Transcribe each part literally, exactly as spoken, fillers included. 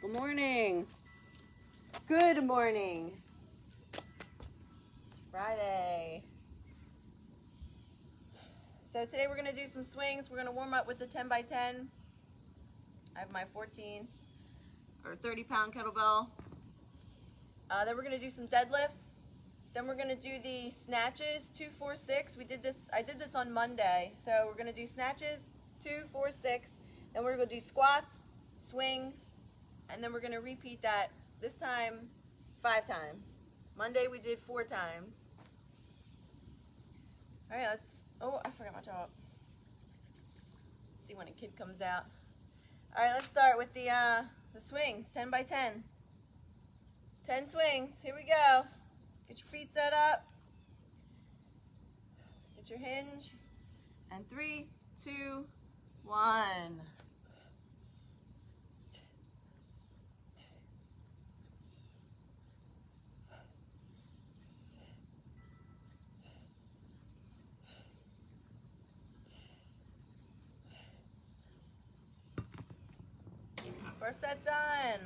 Good morning. Good morning. Friday. So today we're going to do some swings. We're going to warm up with the ten by ten. I have my fourteen or thirty pound kettlebell. Uh, then we're going to do some deadlifts. Then we're going to do the snatches, two, four, six. We did this, I did this on Monday. So we're going to do snatches, two, four, six. Then we're going to do squats, swings, and then we're going to repeat that this time five times. Monday we did four times. All right, let's, oh, I forgot my top. Let's see when a kid comes out. All right, let's start with the, uh, the swings, ten by ten. ten swings, here we go. Get your feet set up. Get your hinge. And three, two, one. First set done.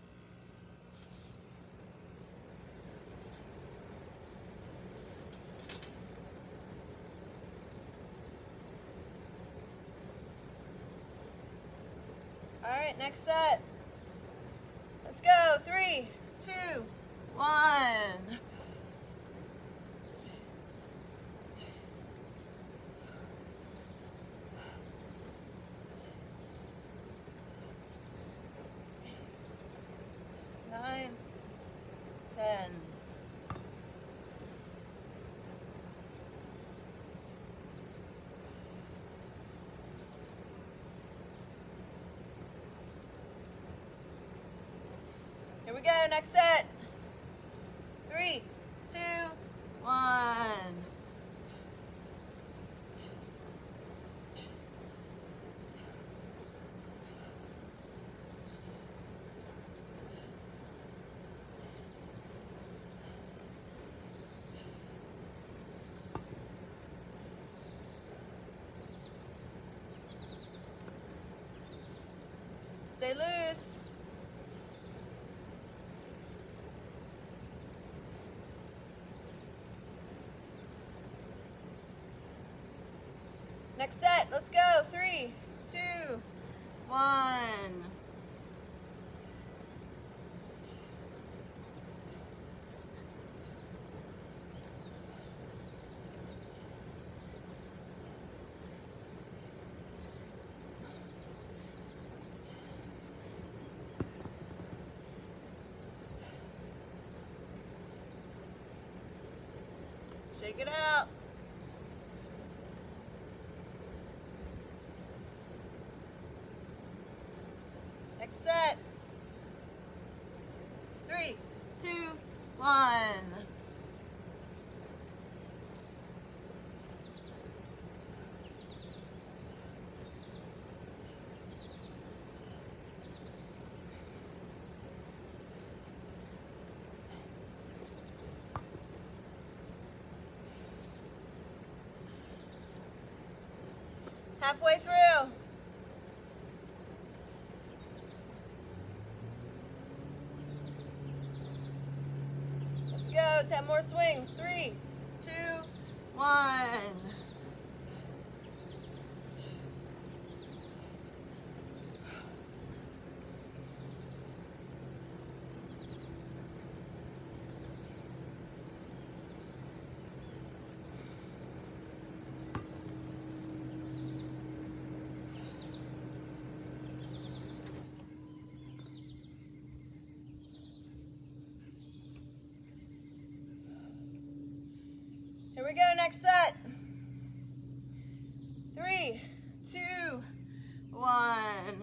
All right, next set. Let's go. Three, two, one. Nine, ten. Here we go, next set. Three, two, one. Stay loose. Next set, let's go. Three, two, one. Shake it out. Next set. Three, two, one. Halfway through. Let's go. ten more swings. Three, two, one. Here we go, next set. Three, two, one.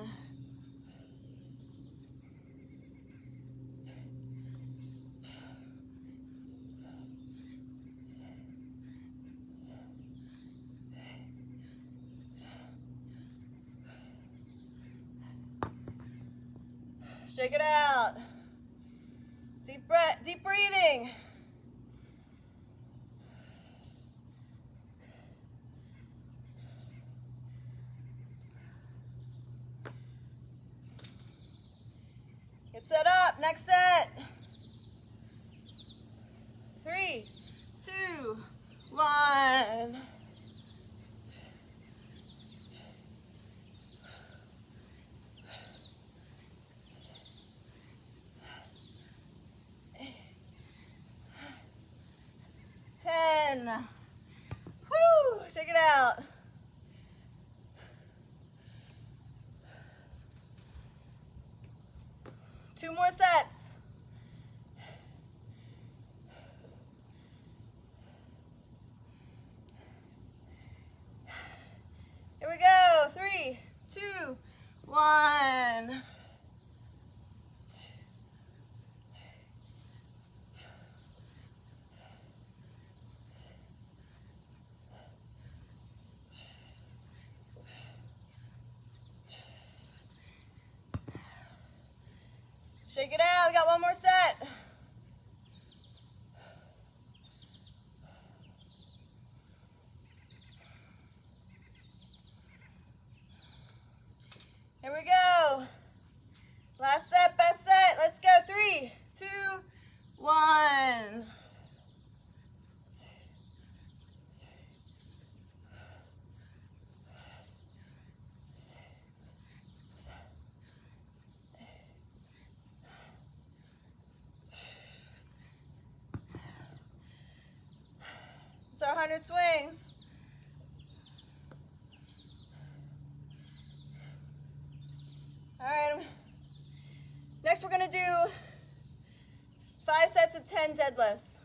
Shake it out. Deep breath, deep breathing. stop. Next set. Three, two, one. ten. Woo! Check it out. Two more sets. Here we go. Three, two, one. Shake it out. We got one more set. Here we go. Last set, best set. Let's go. Three, two, one. It's our one hundred swings. All right. Next, we're going to do five sets of ten deadlifts.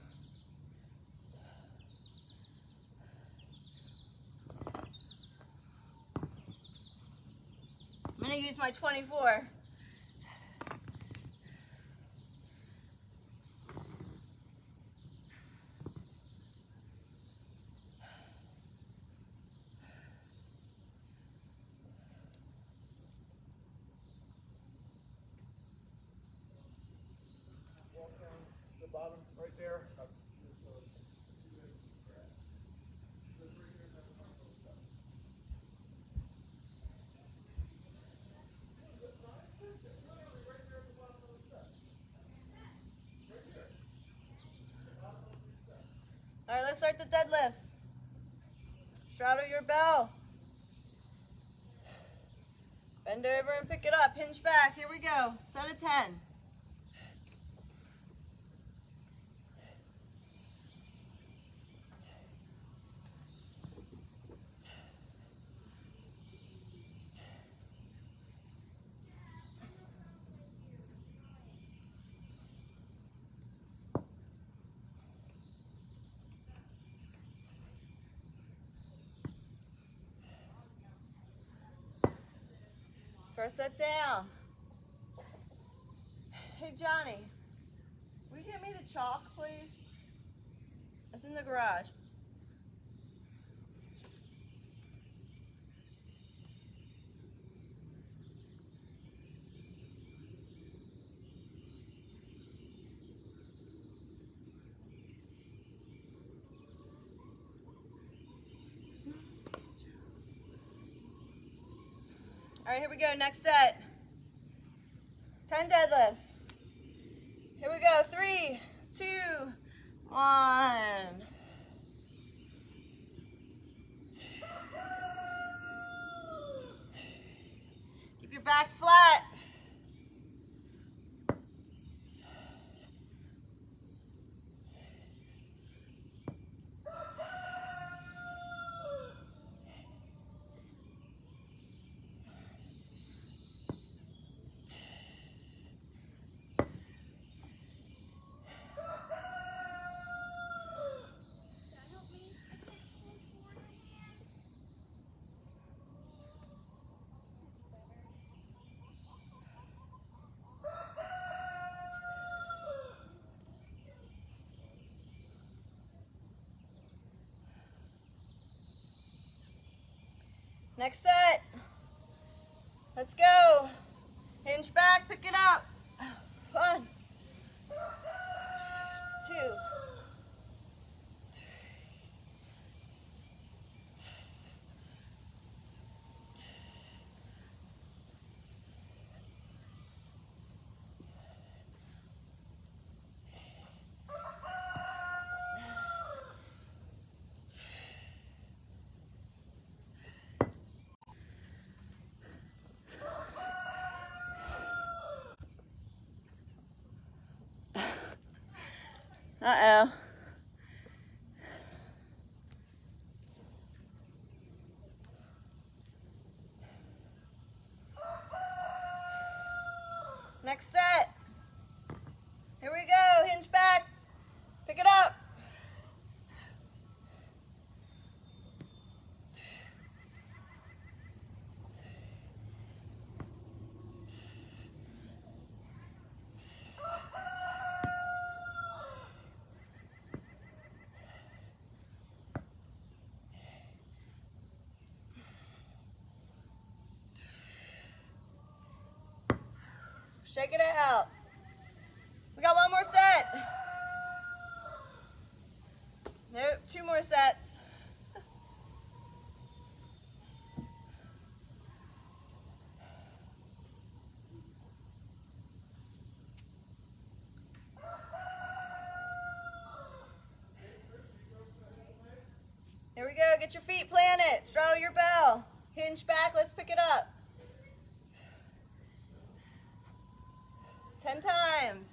I'm going to use my twenty-four. Bottom right there. All right, let's start the deadlifts. Straddle your bell. Bend over and pick it up. Hinge back. Here we go. Set of ten. First set down. Hey Johnny, will you get me the chalk, please? It's in the garage. All right, here we go. Next set. ten deadlifts. Here we go. Three, two, one. Keep your back flat. Next set. Let's go. Hinge back, pick it up. One, two, Next set. Here we go. Hinge back. Pick it up. Shake it out. We got one more set. Nope, two more sets. Here we go, get your feet planted. Straddle your bell. Hinge back, let's pick it up. Ten times.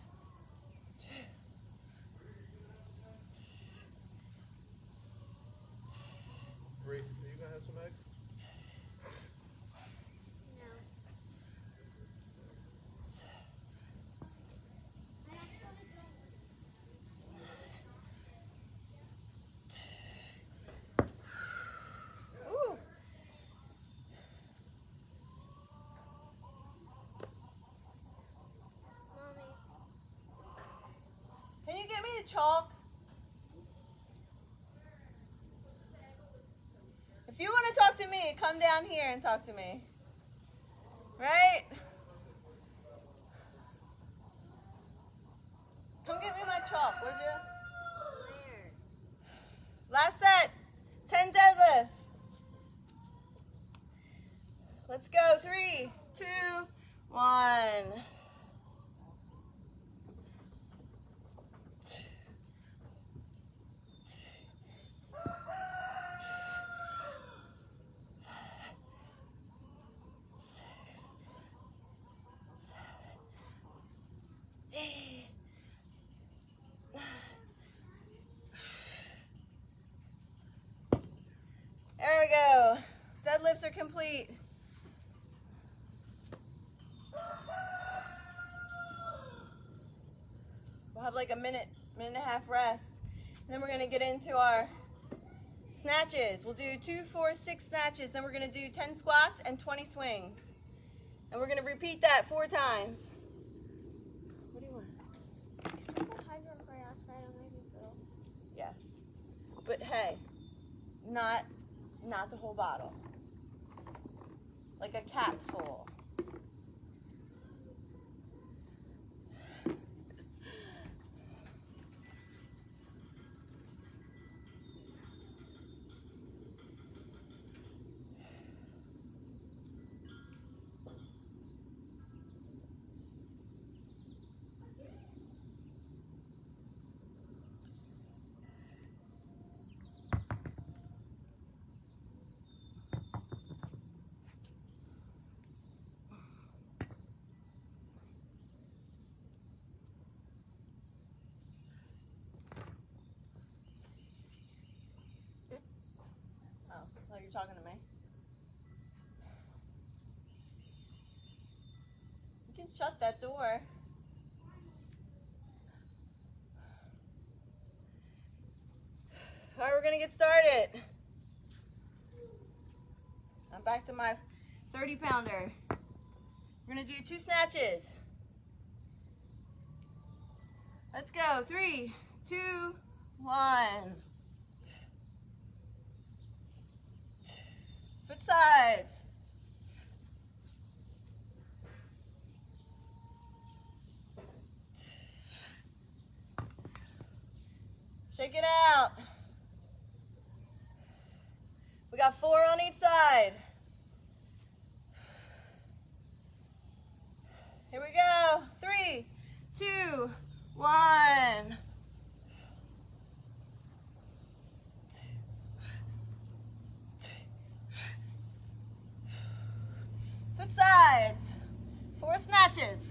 Bree, are you gonna have some eggs? Can you get me the chalk? If you want to talk to me, come down here and talk to me. Right? Come get me my chalk, would you? Last set. ten deadlifts. Let's go. Three, two, one. There we go. Deadlifts are complete. We'll have like a minute, minute and a half rest. And then we're gonna get into our snatches. We'll do two, four, six snatches. Then we're gonna do ten squats and twenty swings. And we're gonna repeat that four times. What do you want? Yes. But hey, not Not the whole bottle. Like a cap full. Oh, you're talking to me? You can shut that door. All right, we're gonna get started. I'm back to my thirty pounder. We're gonna do two snatches. Let's go. Three, two, one. Switch sides. Shake it out. We got four on each side. Here we go. Three, two, one. Switch sides. Four snatches.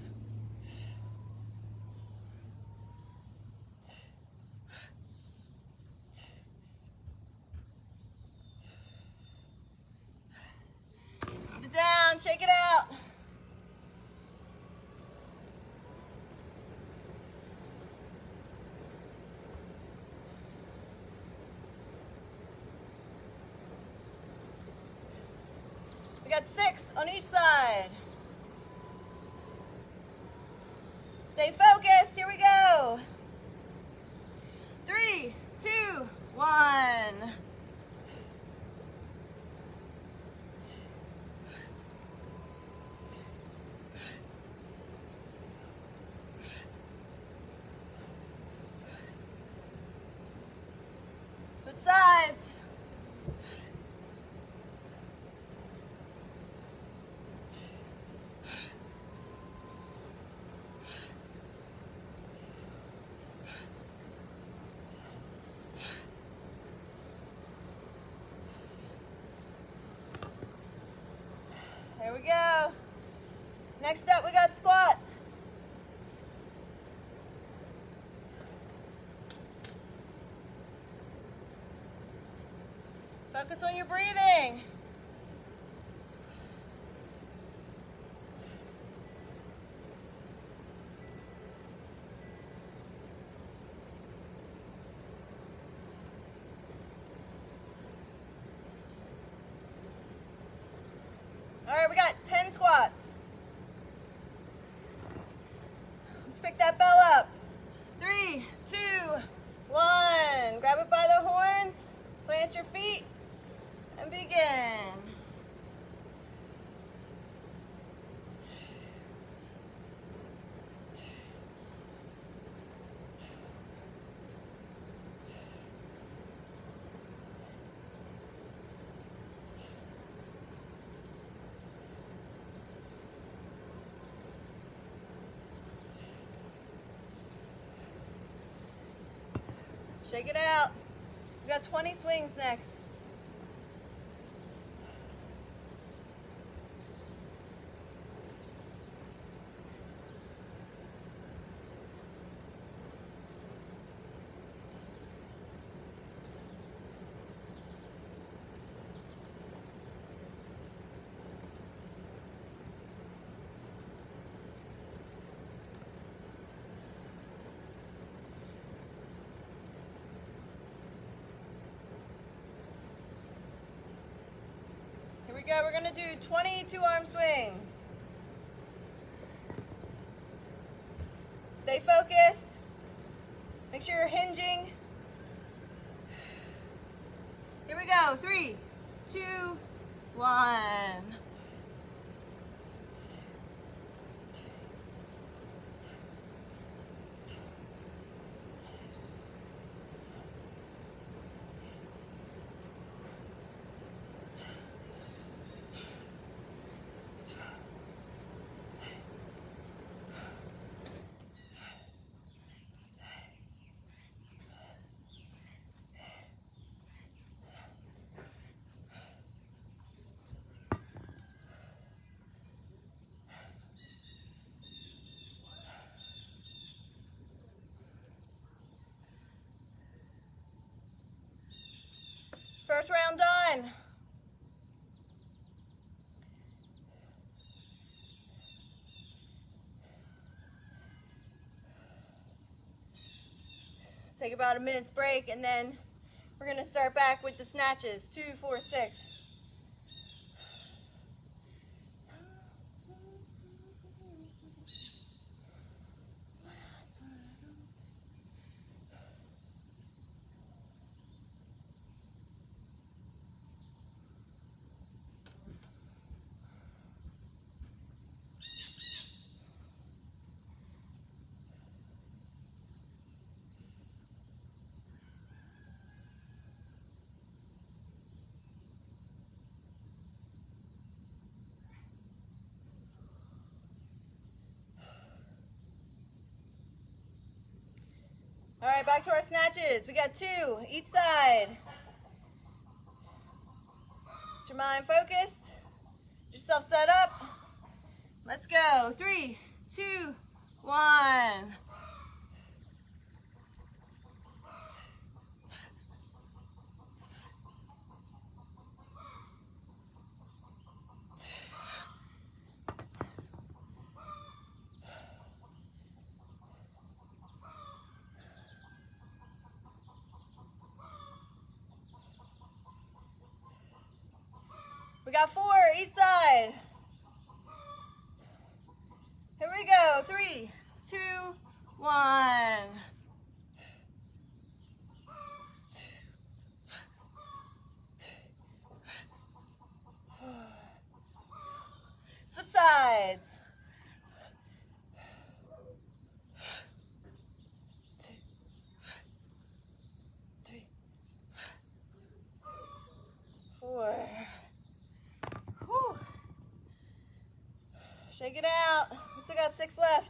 got six on each side. Stay focused. Here we go. Three, two, one. Switch sides. There we go. Next up, we got squats. Focus on your breathing. All right, we got ten squats. Let's pick that bell up. Three, two, one. Grab it by the horns, plant your feet, and begin. Shake it out. We got twenty swings next. Go. We're going to do twenty two-arm swings. Stay focused. Make sure you're hinging. Here we go. Three, two, one. First round done. Take about a minute's break, and then we're going to start back with the snatches. Two, four, six. All right, back to our snatches. We got two each side. Get your mind focused. Get yourself set up. Let's go. Three, two, one. We got four each side. Here we go. Three, two, one. Switch sides. Two, three, four. Whew. Shake it out. We still got six left.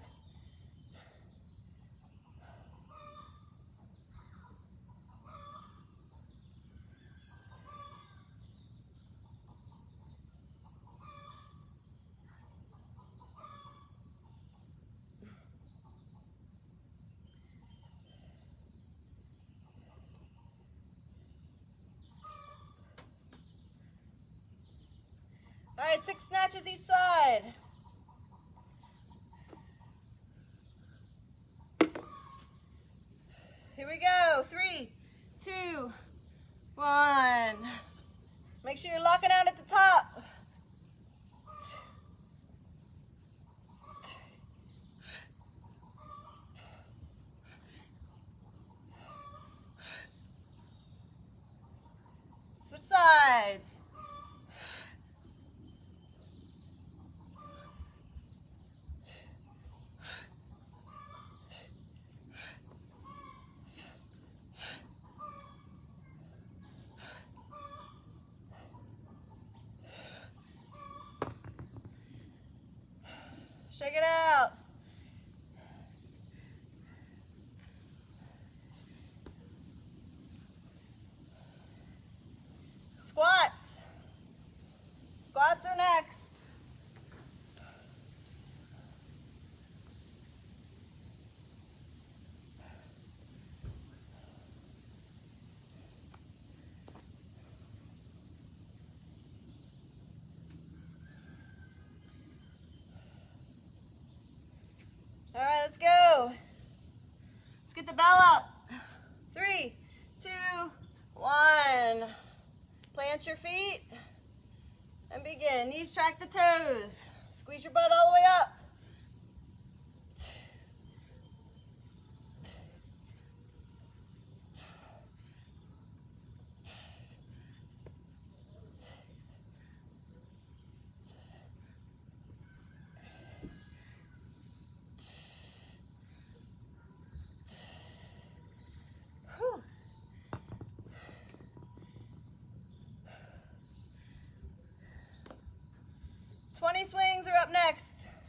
All right, six snatches each side. Here we go. Three, two, one. Make sure you're locking out at the top. Switch sides. Shake it out. Squats. Squats are next. All right, let's go. Let's get the bell up. Three, two, one. Plant your feet and begin. Knees track the toes. Squeeze your butt all the way up. twenty swings are up next.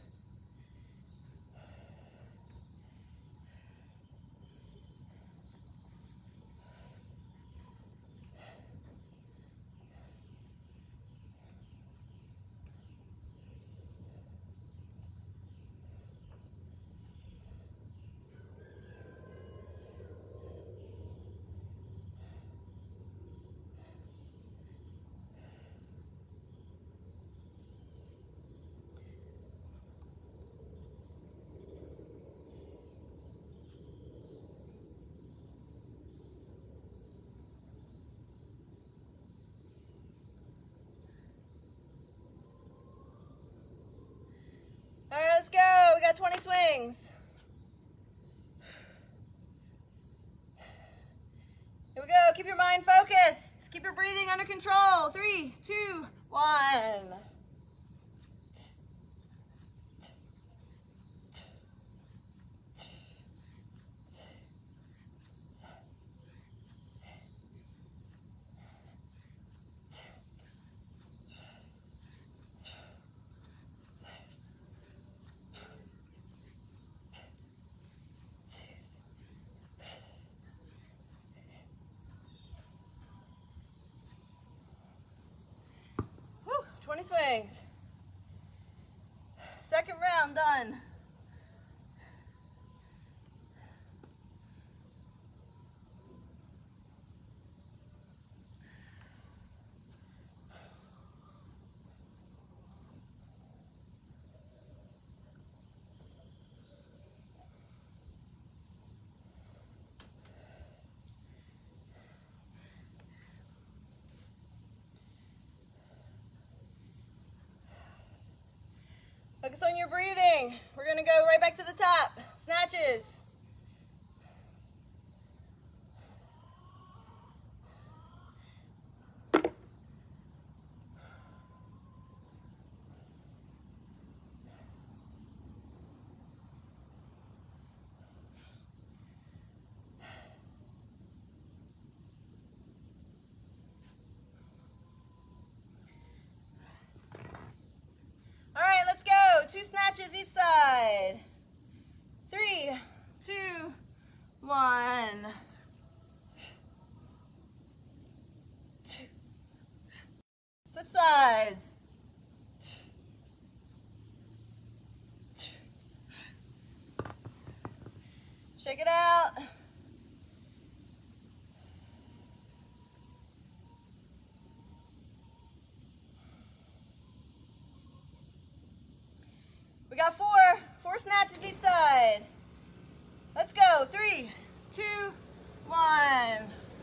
All right, let's go. We got twenty swings. Here we go. Keep your mind focused. Keep your breathing under control. Three, two, one. twenty swings. Second round done. Focus on your breathing. We're gonna go right back to the top. Snatches. All right, let's go. Two snatches each side. Three, two, one. Two. Switch sides. Shake it out. We got four, four snatches each side. Let's go. Three, two, one.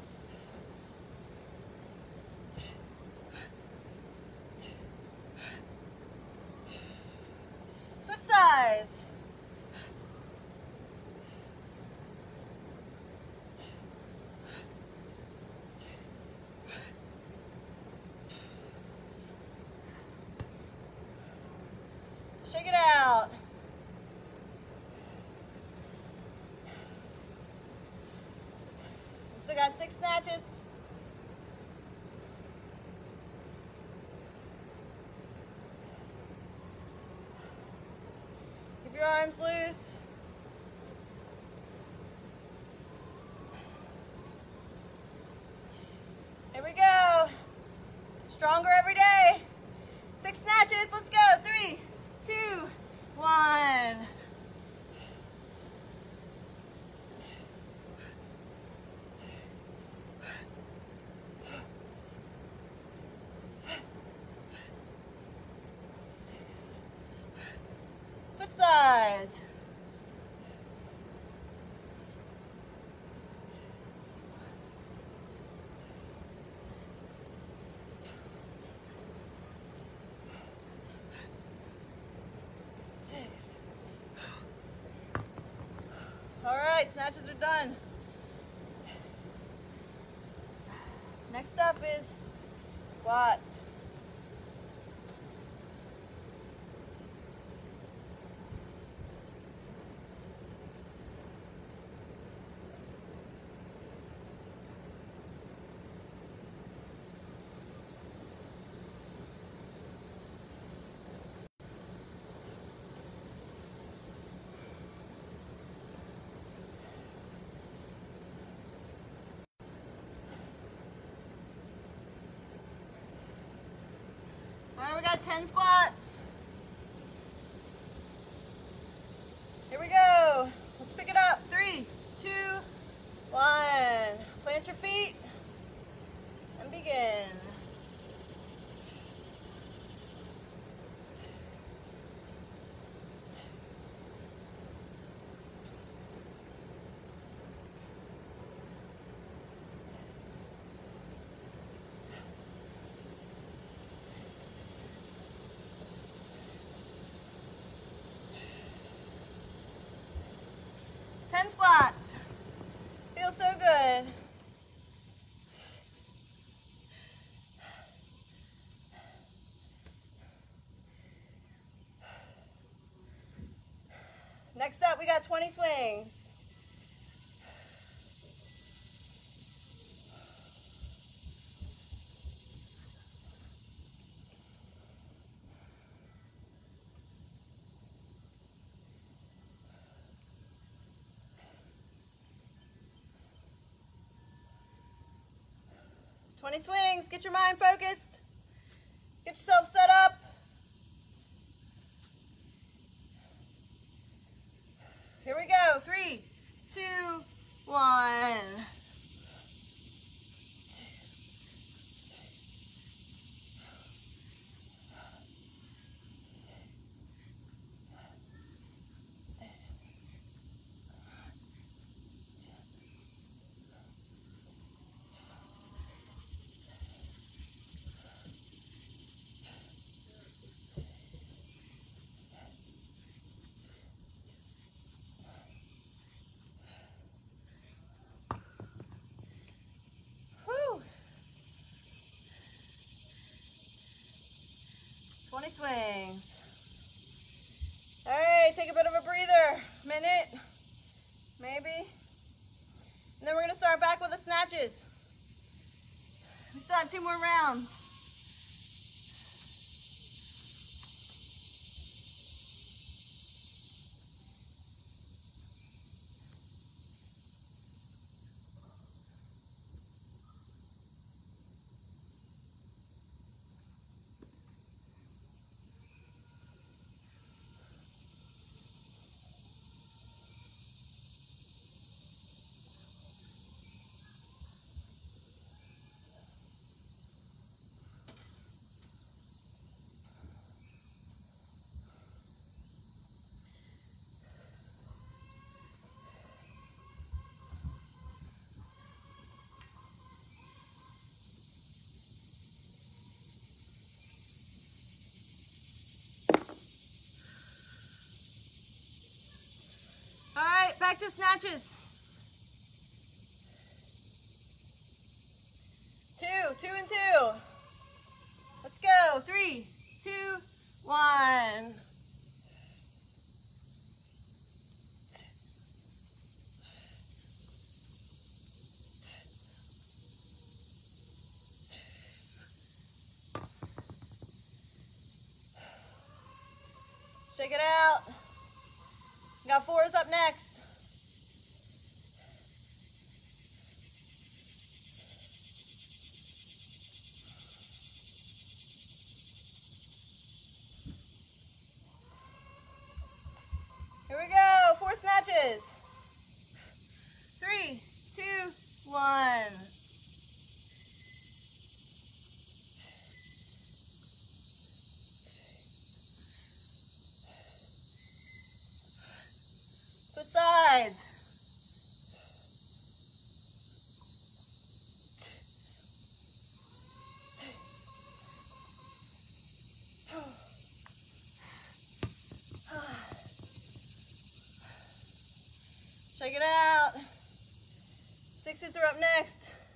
Switch sides. Shake it out. We still got six snatches. Keep your arms loose. Here we go. Stronger every day. Six snatches. Let's go. Three, two, one. Switch sides. All right, snatches are done. Next up is squats. All right, we got ten squats. Here we go. Let's pick it up. Three, two, one. Plant your feet and begin. ten squats. Feels so good. Next up, we got twenty swings. twenty swings. Get your mind focused. Get yourself set up. Here we go. Three, two, one. twenty swings. All right, take a bit of a breather. Minute, maybe. And then we're gonna start back with the snatches. We still have two more rounds. All right, back to snatches. Two, two and two. Let's go. Three, two, one. Shake it out. Got fours up next. Here we go, four snatches. Three, two, one. Switch sides. Shake it out. Sixes are up next.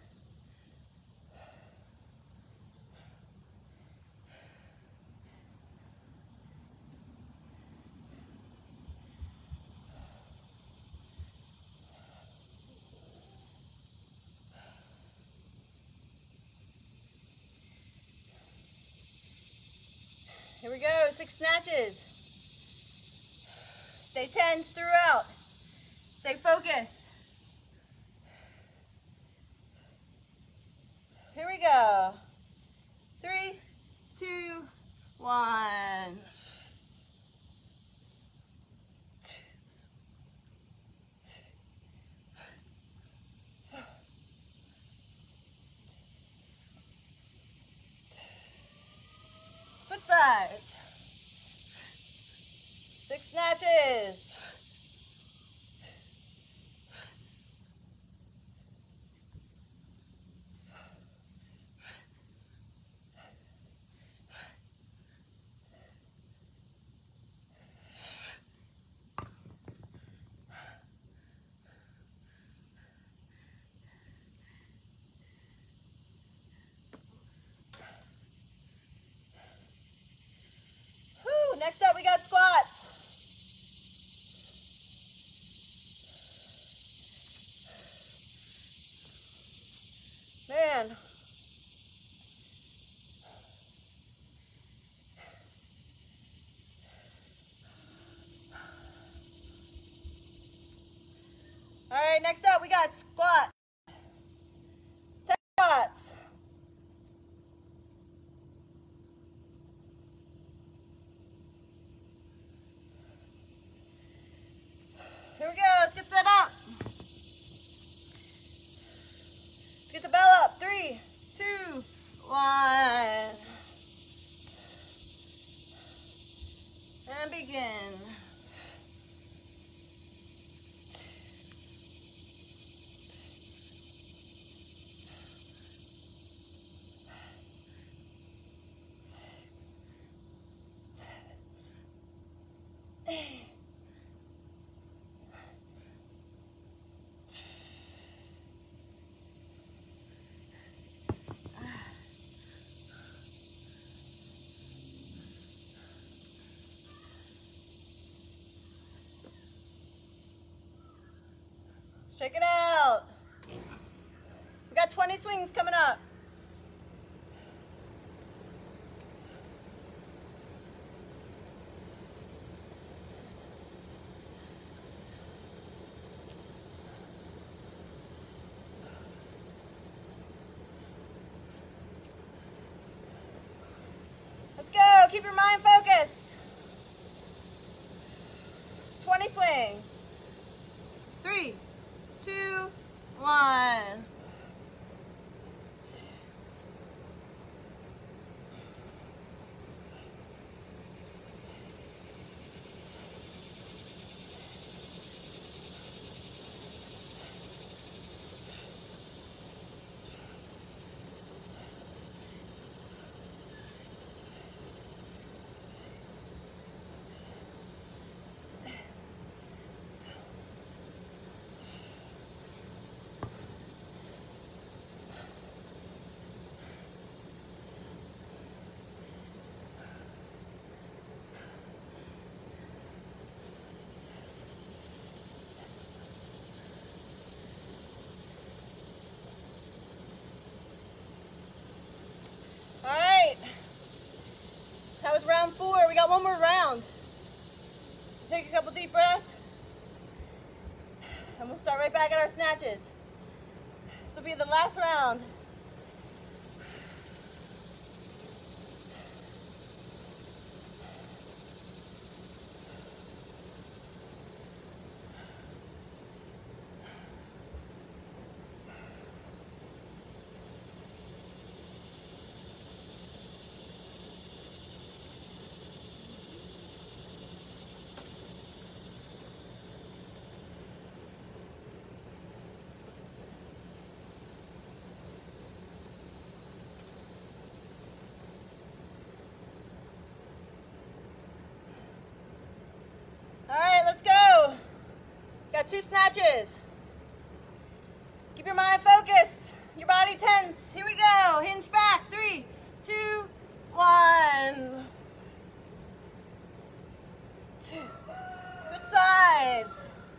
Here we go, six snatches. Stay tense throughout. Stay focused. Here we go. Three, two, one. Switch sides. Six snatches. Next up, we got squats. Man. All right, next up, we got squats. ten squats. Here we go, let's get set up. Let's get the bell up. Three, two, one. And begin. Check it out. We got twenty swings coming up. Let's go. Keep your mind focused. twenty swings. Three, two, one. All right, that was round four. We got one more round. So take a couple deep breaths, and we'll start right back at our snatches. This will be the last round. All right, let's go. Got two snatches. Keep your mind focused, your body tense. Here we go. Hinge back. Three, two, one. Two. Switch sides.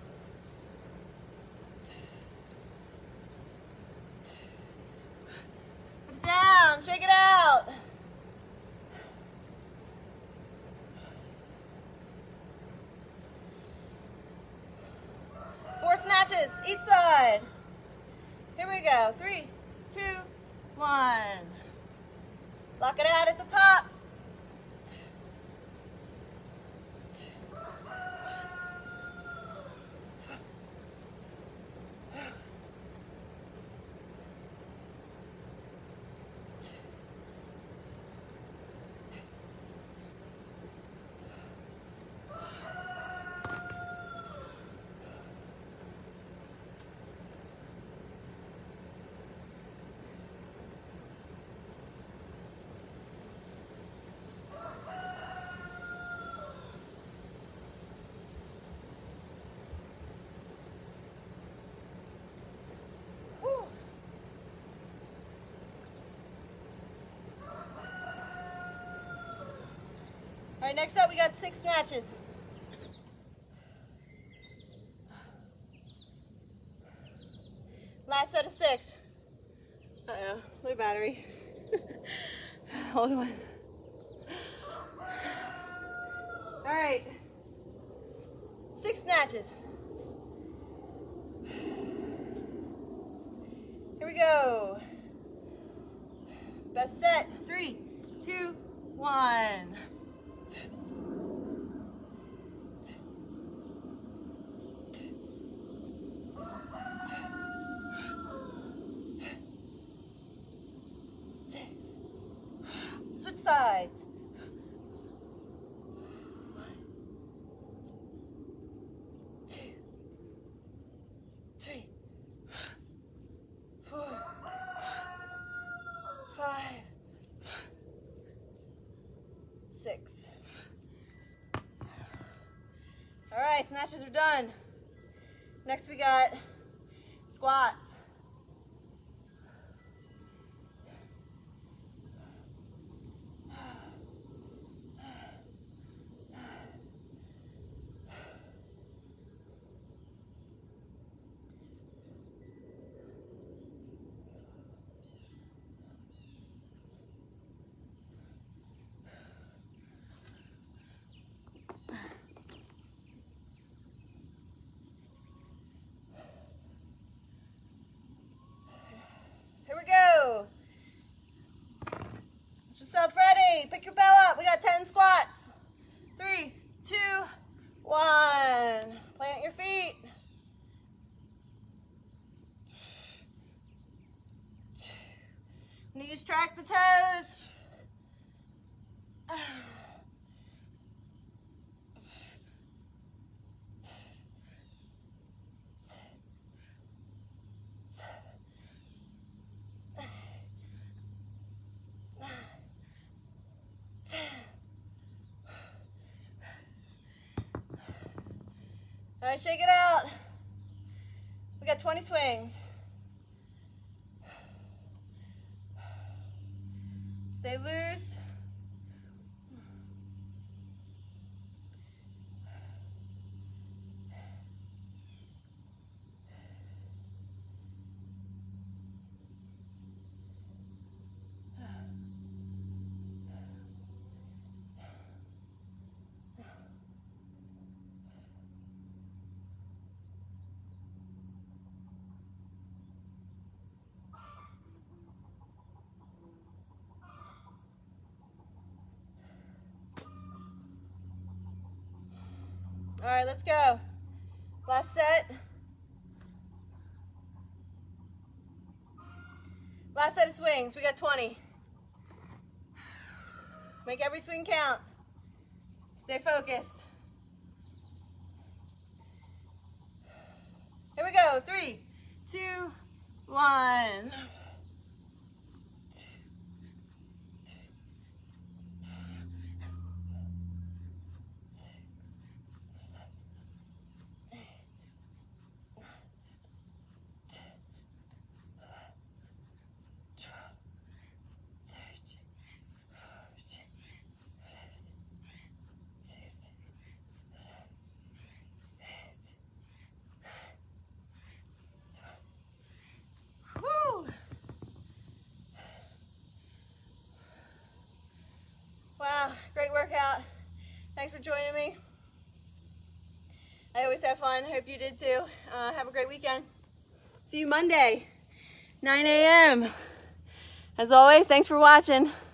Put it down. Shake it out. Four snatches each side. Here we go. Three, two, one. Lock it out at the top. All right, next up we got six snatches. Last set of six. Uh-oh, low battery. Hold on. All right, six snatches. Here we go. Best set. Three, two, one. Switch sides. Two, three, four, five, six. All right, snatches are done. Next we got squats. ready. Pick your bell up. We got ten squats. Three, two, one. Plant your feet. Knees track the toes. All right, shake it out. We got twenty swings. Stay loose. All right, let's go. Last set. Last set of swings. We got twenty. Make every swing count. Stay focused. Here we go. Three, two, one. Wow, great workout. Thanks for joining me. I always have fun. Hope you did too. Uh, have a great weekend. See you Monday, nine A M As always, thanks for watching.